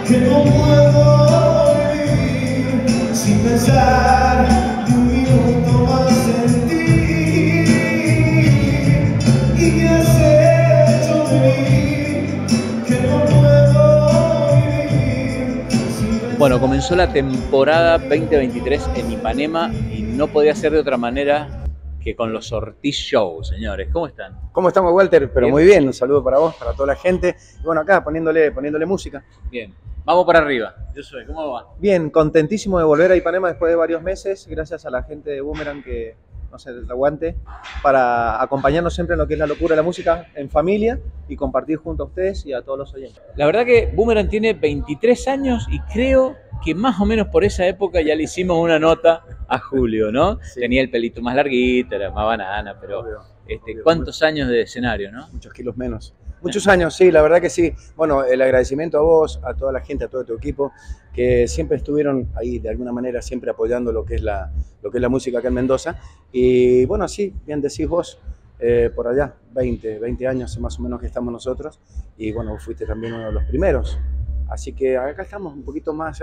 que no puedo vivir sin pensar de un minuto más en ti. ¿Y qué has hecho de mí? Que no puedo vivir sin pensar. Bueno, comenzó la temporada 2023 en Ipanema y no podía ser de otra manera que con los Ortiz Show, señores. ¿Cómo están? ¿Cómo estamos, Walter? Pero Bien. muy bien, un saludo para vos, para toda la gente. Y bueno, acá poniéndole música. Bien, vamos para arriba. Yo soy, ¿cómo va? Bien, contentísimo de volver a Ipanema después de varios meses, gracias a la gente de Boomerang que no sé, el aguante, para acompañarnos siempre en lo que es la locura de la música en familia y compartir junto a ustedes y a todos los oyentes. La verdad que Boomerang tiene 23 años y creo que más o menos por esa época ya le hicimos una nota a Julio, ¿no? Sí. Tenía el pelito más larguito, era más banana, pero Obvio, obvio. ¿cuántos años de escenario, no? Muchos kilos menos. Muchos años, sí, la verdad que sí. Bueno, el agradecimiento a vos, a toda la gente, a todo tu equipo, que siempre estuvieron ahí, de alguna manera, siempre apoyando lo que es la música acá en Mendoza. Y bueno, sí, bien decís vos, por allá, 20 años más o menos que estamos nosotros. Y bueno, vos fuiste también uno de los primeros. Así que acá estamos un poquito más,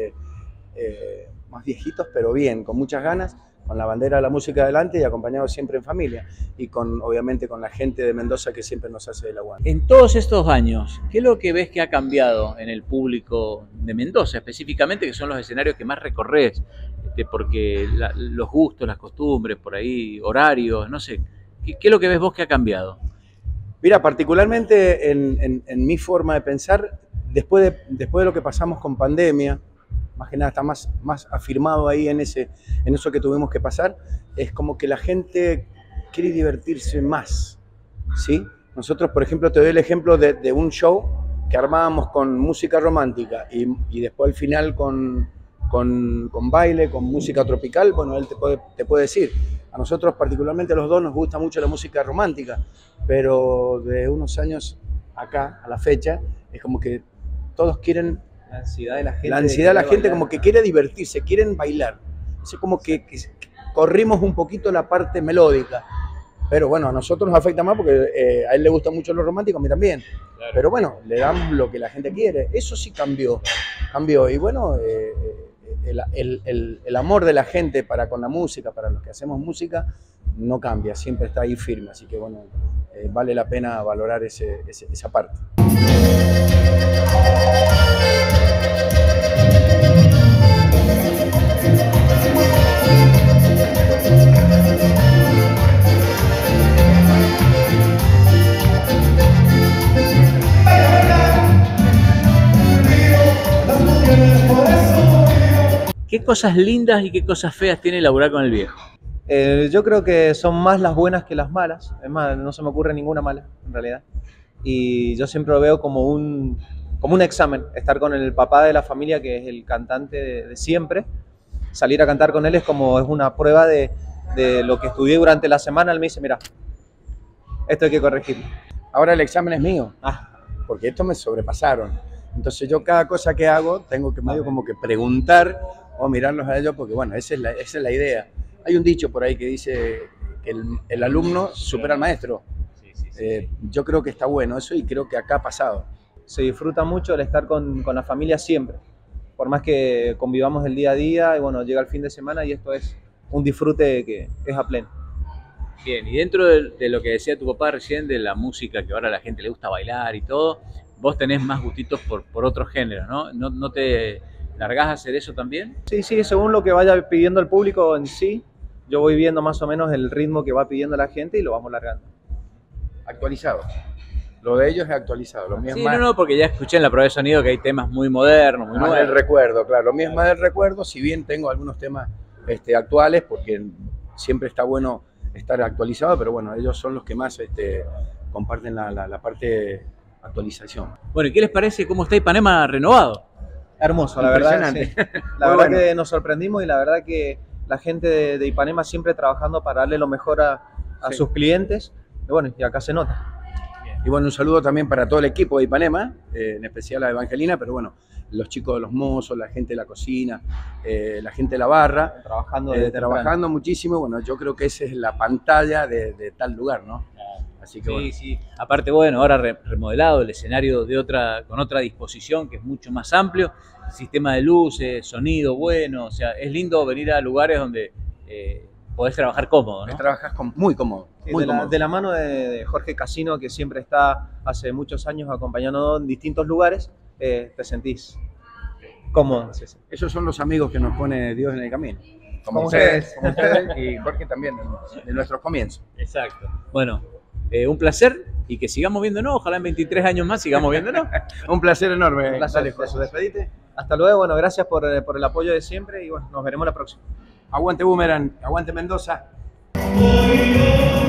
más viejitos, pero bien, con muchas ganas, con la bandera de la música adelante y acompañados siempre en familia y obviamente con la gente de Mendoza que siempre nos hace el aguante. En todos estos años, ¿qué es lo que ves que ha cambiado en el público de Mendoza específicamente, que son los escenarios que más recorres? Porque los gustos, las costumbres, por ahí, horarios, no sé, ¿qué es lo que ves vos que ha cambiado? Mira, particularmente en mi forma de pensar, después de lo que pasamos con pandemia, más que nada está más afirmado ahí en eso que tuvimos que pasar, es como que la gente quiere divertirse más, ¿sí? Nosotros, por ejemplo, te doy el ejemplo de un show que armábamos con música romántica y después al final con baile, con música tropical. Bueno, él te puede decir, a nosotros particularmente a los dos nos gusta mucho la música romántica, pero de unos años acá, a la fecha, es como que todos quieren... La ansiedad de la gente. La ansiedad de la gente como que quiere divertirse, quieren bailar. Es como que corrimos un poquito la parte melódica. Pero bueno, a nosotros nos afecta más porque a él le gusta mucho lo romántico, a mí también. Claro. Pero bueno, le damos lo que la gente quiere. Eso sí cambió. Y bueno, el amor de la gente para con la música, para los que hacemos música, no cambia, siempre está ahí firme. Así que bueno, vale la pena valorar esa parte. ¿Qué cosas lindas y qué cosas feas tiene laburar con el viejo? Yo creo que son más las buenas que las malas. Es más, no se me ocurre ninguna mala, en realidad. Y yo siempre lo veo como un examen. Estar con el papá de la familia, que es el cantante de siempre. Salir a cantar con él es una prueba de lo que estudié durante la semana. Él me dice, mira, esto hay que corregirlo. Ahora el examen es mío, porque esto me sobrepasaron. Entonces yo cada cosa que hago tengo que medio como que preguntar o mirarlos a ellos, porque bueno, esa es la idea. Hay un dicho por ahí que dice que el alumno supera al maestro. Yo creo que está bueno eso y creo que acá ha pasado. Se disfruta mucho el estar con la familia siempre, por más que convivamos el día a día y bueno, llega el fin de semana y esto es un disfrute que es a pleno. Bien, y dentro de lo que decía tu papá recién, de la música que ahora a la gente le gusta bailar y todo, vos tenés más gustitos por otros géneros, ¿no? ¿No te largás a hacer eso también? Sí, según lo que vaya pidiendo el público en sí, yo voy viendo más o menos el ritmo que va pidiendo la gente y lo vamos largando. Actualizado. Lo de ellos es actualizado. Lo mío Sí, es más, no, porque ya escuché en la prueba de sonido que hay temas muy modernos, muy más nuevos. del recuerdo, claro. Lo mío es más del recuerdo, si bien tengo algunos temas actuales, porque siempre está bueno estar actualizado, pero bueno, ellos son los que más comparten la parte actualización. Bueno, ¿y qué les parece cómo está Ipanema renovado? Hermoso, la verdad. Sí. La verdad bueno. Que nos sorprendimos y la verdad que la gente de Ipanema siempre trabajando para darle lo mejor a sus clientes. Y bueno, y acá se nota. Y bueno, un saludo también para todo el equipo de Ipanema, en especial a Evangelina, pero bueno, los chicos de los mozos, la gente de la cocina, la gente de la barra, trabajando muchísimo. Bueno, yo creo que esa es la pantalla de tal lugar, ¿no? Así que bueno. Sí. Aparte, bueno, ahora remodelado el escenario con otra disposición que es mucho más amplio, sistema de luces, sonido bueno, o sea, es lindo venir a lugares donde podés trabajar cómodo, ¿no? Trabajas muy cómodo. Sí, Muy de, cómodo. de la mano de Jorge Casino, que siempre está hace muchos años acompañándonos en distintos lugares, te sentís cómodo. Esos son los amigos que nos pone Dios en el camino. Como Como ustedes y Jorge también, de nuestros comienzos. Exacto. Bueno, un placer y que sigamos viéndonos, ojalá en 23 años más sigamos viéndonos. Un placer enorme. Un placer. Dale, José, despedite. Hasta luego, bueno, gracias por el apoyo de siempre y bueno, nos veremos la próxima. Aguante Boomerang, aguante Mendoza. Hoy no